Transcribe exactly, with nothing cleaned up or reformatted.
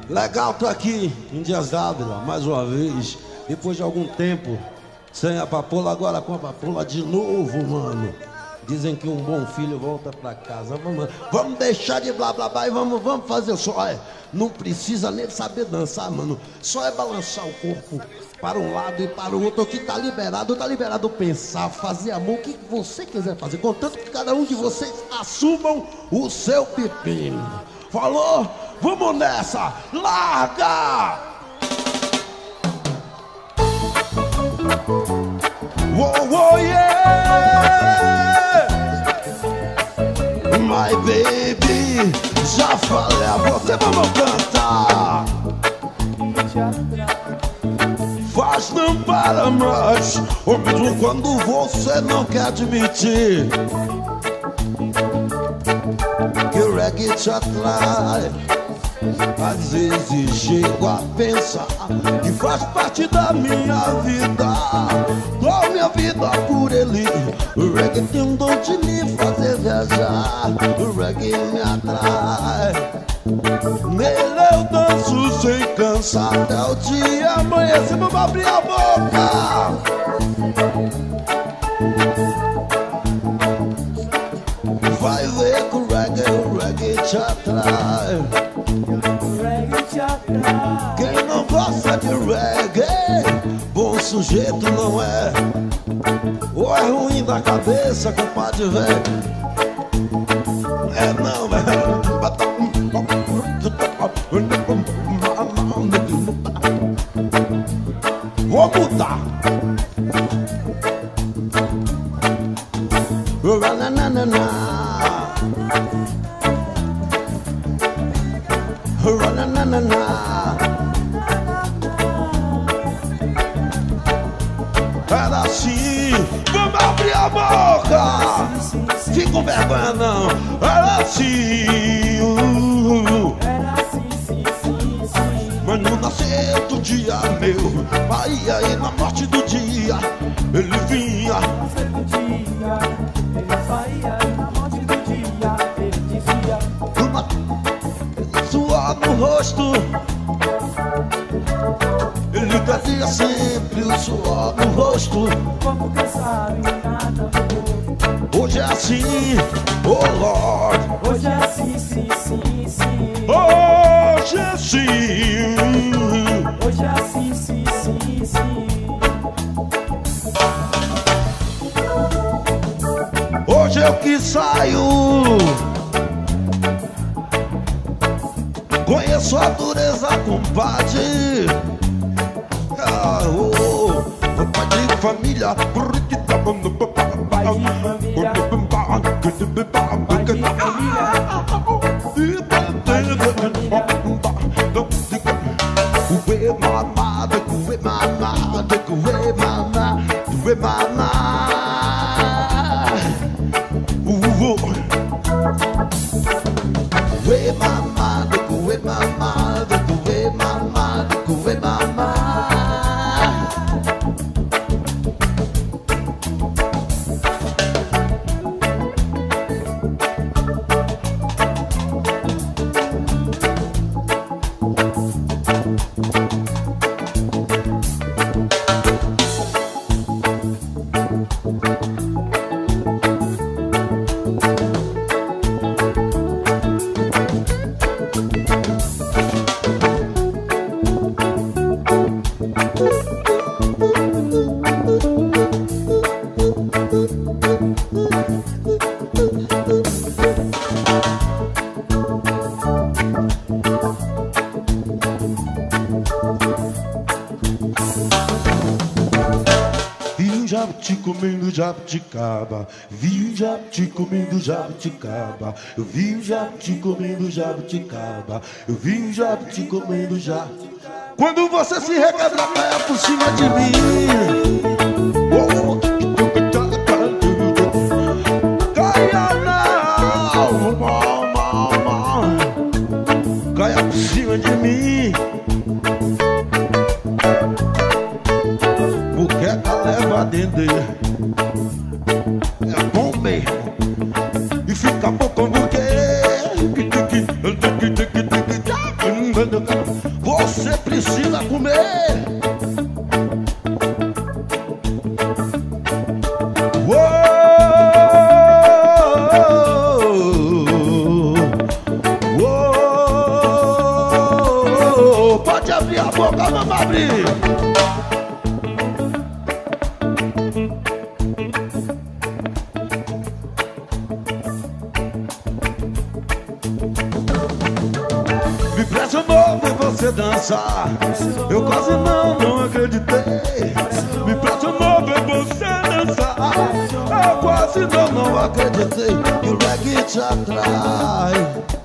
Legal, tô aqui em Dias Dávila, mais uma vez. Depois de algum tempo sem a papoula, agora com a papoula de novo, mano. Dizem que um bom filho volta pra casa. Vamos, vamos deixar de blá blá blá e vamos, vamos fazer o som. É, não precisa nem saber dançar, mano. Só é balançar o corpo para um lado e para o outro. Que tá liberado, tá liberado pensar, fazer amor, o que você quiser fazer. Contanto que cada um de vocês assumam o seu pepino. Falou? Vamos nessa! Larga! Uou, uou, yeah! My baby, já falei a você, vamos cantar. Faz não para mais, ou mesmo quando você não quer admitir que o reggae te atrai. Às vezes chego a pensar que faz parte da minha vida. Dou minha vida por ele. O reggae tem um dom de me fazer viajar. O reggae me atrai. Nele eu danço sem cansar até o dia amanhecer. Vamos abrir a boca. Vai ver que o reggae, o reggae te atrai. Quem não gosta de reggae, bom sujeito não é. Ou é ruim da cabeça, compadre, velho. É não, velho. Vou mudar. Era assim, vamos abrir a boca. Fica com vergonha não. Era assim, uh, mas no nascer do dia meu, Bahia e na morte do dia, ele vinha. Suor no rosto, ele trazia sempre o suor no rosto. Como cansado e nada mudou. Hoje é assim, oh Lord. Hoje é assim, sim, sim, sim. Hoje é assim. Hoje é assim, sim, sim, sim. Hoje eu que saio. Conheço a dureza, compadre. Ah, oh, pai de família. Pai de família. Pai de família. Cuê mamá, cuê mamá, cuê mamá, cuê mamá. Cuê mamá, cuê mamá, cuê mamá, cuê mamá. Jabuti comendo jabuticaba, vi o jabuti comendo jabuticaba, eu vi o jabuti comendo jabuticaba, eu vi o jabuti comendo jabuticaba. Quando você se requebra, caia por cima de mim. Oh, caia não, mamãe, caia por cima de mim. Muqueca leva dendê, é bom mesmo, e fica bom como que. Priscila comer. Uou, pode abrir a boca, vamos abrir. Me impressionou ver você dançar. Eu quase não, não acreditei. Me impressionou ver você dançar. Eu quase não, não acreditei. E o reggae te atrai.